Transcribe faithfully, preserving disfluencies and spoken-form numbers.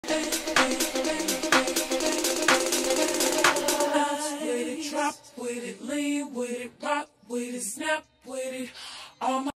Drop with it, lean with it, rock with it, snap with it. All my